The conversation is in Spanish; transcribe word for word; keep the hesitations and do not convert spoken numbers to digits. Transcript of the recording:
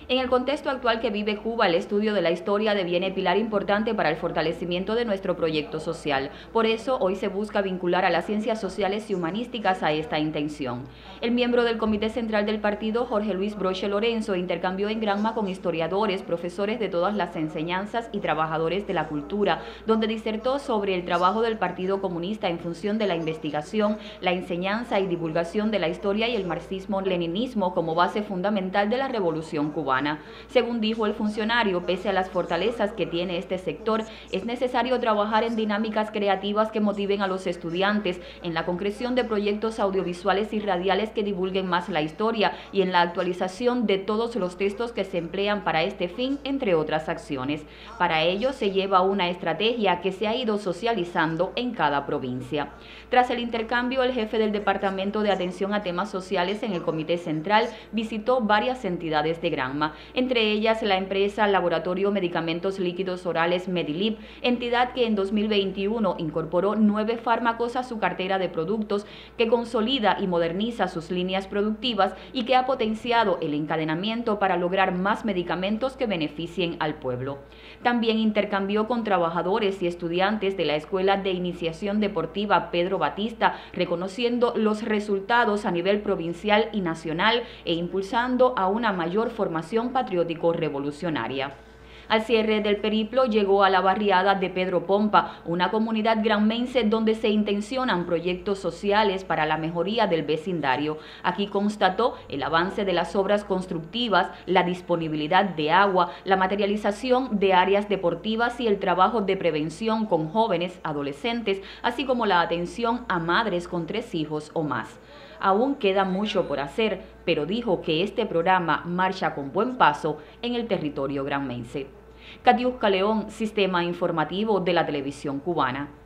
En el contexto actual que vive Cuba, el estudio de la historia deviene pilar importante para el fortalecimiento de nuestro proyecto social. Por eso, hoy se busca vincular a las ciencias sociales y humanísticas a esta intención. El miembro del Comité Central del Partido, Jorge Luis Broche Lorenzo, intercambió en Granma con historiadores, profesores de todas las enseñanzas y trabajadores de la cultura, donde disertó sobre el trabajo del Partido Comunista en función de la investigación, la enseñanza y divulgación de la historia y el marxismo-leninismo como base fundamental de la Revolución Cubana. Según dijo el funcionario, pese a las fortalezas que tiene este sector, es necesario trabajar en dinámicas creativas que motiven a los estudiantes, en la concreción de proyectos audiovisuales y radiales que divulguen más la historia y en la actualización de todos los textos que se emplean para este fin, entre otras acciones. Para ello se lleva una estrategia que se ha ido socializando en cada provincia. Tras el intercambio, el jefe del Departamento de Atención a Temas Sociales en el Comité Central visitó varias entidades de Granma, entre ellas la empresa Laboratorio Medicamentos Líquidos Orales Medilip, entidad que en dos mil veintiuno incorporó nueve fármacos a su cartera de productos, que consolida y moderniza sus líneas productivas y que ha potenciado el encadenamiento para lograr más medicamentos que beneficien al pueblo. También intercambió con trabajadores y estudiantes de la Escuela de Iniciación Deportiva Pedro Batista, reconociendo los resultados a nivel provincial y nacional e impulsando a una mayor formación patriótico-revolucionaria. Al cierre del periplo llegó a la barriada de Pedro Pompa, una comunidad granmense donde se intencionan proyectos sociales para la mejoría del vecindario. Aquí constató el avance de las obras constructivas, la disponibilidad de agua, la materialización de áreas deportivas y el trabajo de prevención con jóvenes, adolescentes, así como la atención a madres con tres hijos o más. Aún queda mucho por hacer, pero dijo que este programa marcha con buen paso en el territorio granmense. Katiuska León, Sistema Informativo de la Televisión Cubana.